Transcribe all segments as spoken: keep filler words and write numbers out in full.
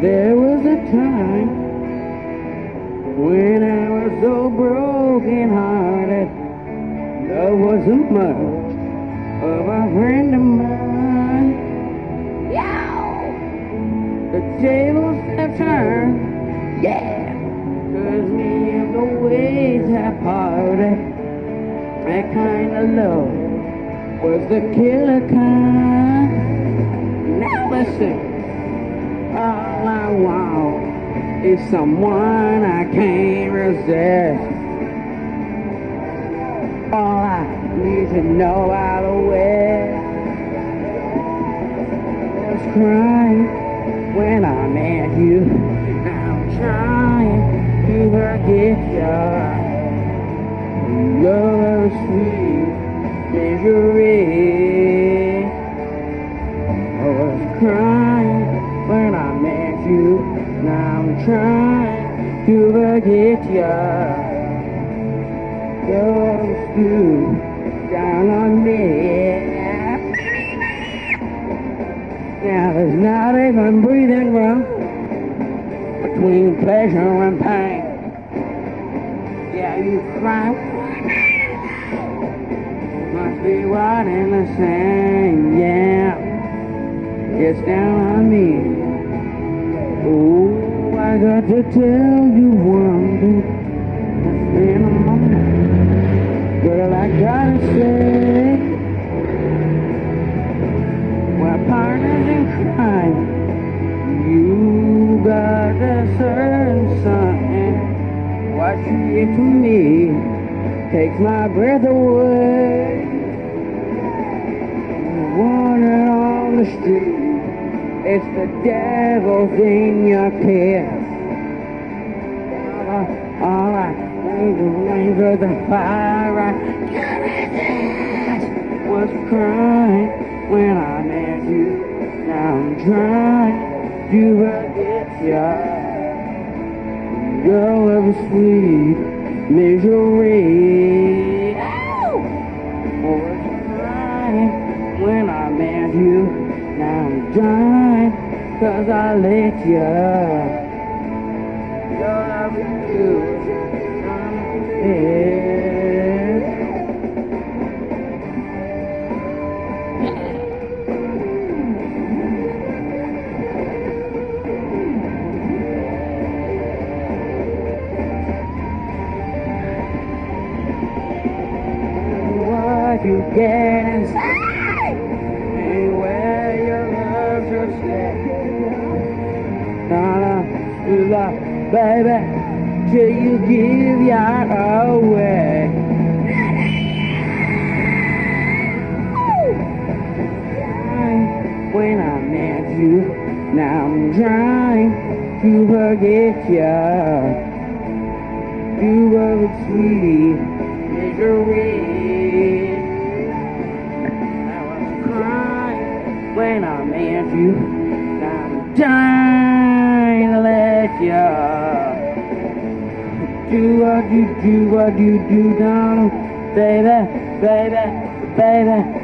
There was a time when I was so broken hearted. Love wasn't much of a friend of mine. Yow! The tables have turned, yeah, 'cause me of the ways have parted. That kind of love was the killer kind. Now listen, all I want is someone I can't resist. All I need to know by the way. I was crying when I met you. Now I'm trying to forget you. Your sweet misery. I was crying when I met you. Now I'm trying to forget you. You're still down on me. Now there's not even breathing room between pleasure and pain. Yeah, you cry. Must be one and the same, yeah. It's down on me. Oh, I got to tell you one thing. That's been a moment. Girl, I gotta say, we're partners in crime. You got a certain something. What you give to me takes my breath away. Wandering on the street, it's the devil's in your kiss. All I need to rain for the fire. I was crying when I met you. Now I'm trying to forget you. Girl of a sweet misery. I was crying when I met you. Now I'm dying 'cause I let you. Your love is you. Yeah. What you get inside ain't where your love should stay. Nah, you love, baby, till you give your away. When I met you, now I'm trying to forget you. You were a sweet misery. I was crying when I met you. Now I'm dying to let you. Do what you do, what you do, darling, baby, baby, baby, baby.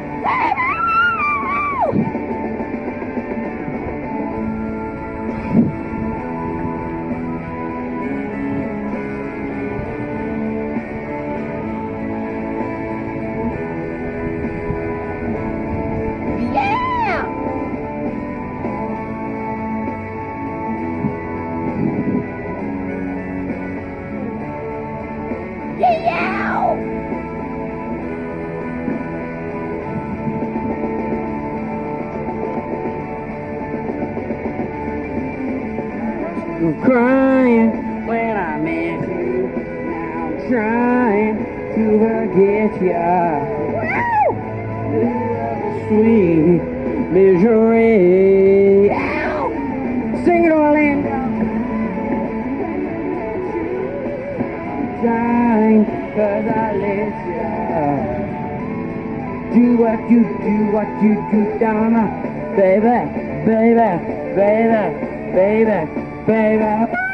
I'm crying when I met you. Now I'm trying to forget you. Sweet misery. Sing it, Orlando. I'm dying 'cause I let you. Do what you do, what you do, Donna. Baby, baby, baby, baby. Baby.